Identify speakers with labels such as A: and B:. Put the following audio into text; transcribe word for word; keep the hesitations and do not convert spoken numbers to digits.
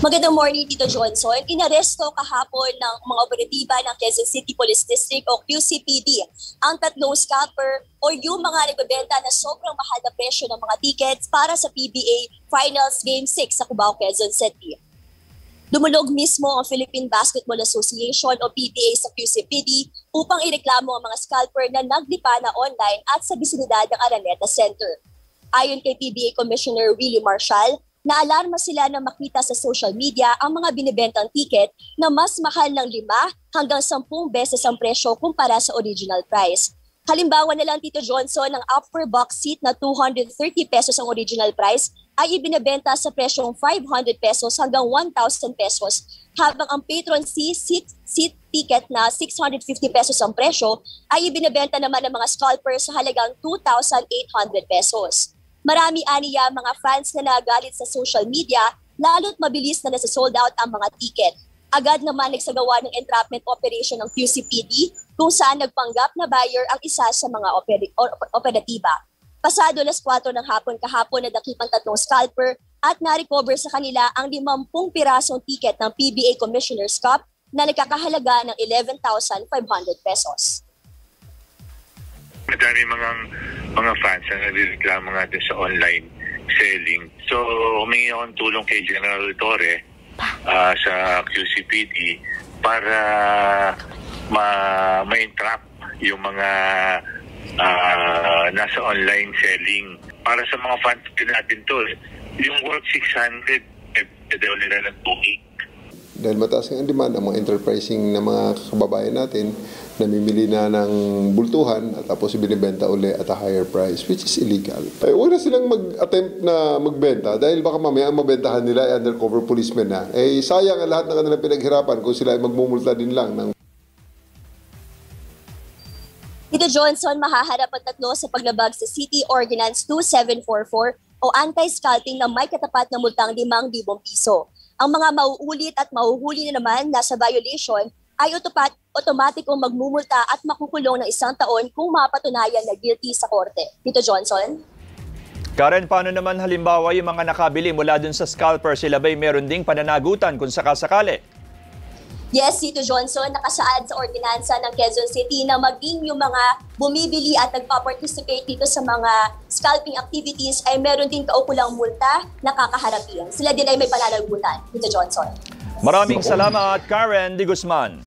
A: Magandang morning, Tito Johnson. Inaresto kahapon ng mga operatiba ng Quezon City Police District o Q C P D ang tatlong scalper o yung mga nagbebenta na sobrang mahal na presyo ng mga tickets para sa P B A Finals Game six sa Cubao, Quezon City. Dumulog mismo ang Philippine Basketball Association o P B A sa Q C P D upang ireklamo ang mga scalper na naglipa na online at sa bisinidad ng Araneta Center. Ayon kay P B A Commissioner Willie Marshall, naalarma sila na makita sa social media ang mga binibentang ticket na mas mahal ng lima hanggang sampung beses ang presyo kumpara sa original price. Halimbawa na lang, Tito Johnson, ang upper box seat na two hundred thirty pesos ang original price ay ibinebenta sa presyong five hundred pesos hanggang one thousand pesos, habang ang patron C seat, seat ticket na six hundred fifty pesos ang presyo ay ibinebenta naman ng mga scalpers sa halagang two thousand eight hundred pesos. Marami aniya mga fans na nagalit sa social media, lalo't mabilis na nasa-sold out ang mga ticket. Agad naman nagsagawa ng entrapment operation ng Q C P D kung saan nagpanggap na buyer ang isa sa mga operi- operatiba. Pasado alas kwatro ng hapon kahapon na dakipang tatlong scalper at na-recover sa kanila ang limampung pirasong ticket ng P B A Commissioner's Cup na nagkakahalaga ng eleven thousand five hundred pesos.
B: Madami mga mga fans na nagreklamo natin sa online selling. So, humingi ako ng tulong kay General Torre uh, sa Q C P D para ma- ma-entrap yung mga uh, nasa online selling. Para sa mga fans din natin to, yung worth six hundred, eh, daw nila ng two week.
C: Dahil mataas ang demand ang mga enterprising na mga kababayan natin, namimili na ng bultuhan at tapos binibenta uli at a higher price, which is illegal. Ay, huwag na silang mag-attempt na magbenta dahil baka mamaya ang mabentahan nila ay undercover policemen na. Eh, sayang ang lahat ng kanilang pinaghirapan kung sila ay magmumulta din lang ng
A: Tito Johnson, mahaharap ang tatlo sa paglabag sa City Ordinance two seven four four o anti-scalping na may katapat na multang limang libong piso. Ang mga mauulit at mahuhuli na naman na sa violation ay otopat, otomatikong magmumulta at makukulong ng isang taon kung mapatunayan na guilty sa korte. Tito Johnson?
D: Karen, paano naman halimbawa yung mga nakabili mula dun sa scalper, sila ba'y meron ding pananagutan kung sakasakali?
A: Yes, Tito Johnson, nakasaad sa ordinansa ng Quezon City na maging yung mga bumibili at nagpa-participate dito sa mga scalping activities ay meron din kaukulang multa na kakaharapin. Sila din ay may pananagutan, Tito Johnson.
D: Maraming salamat, Karen de Guzman.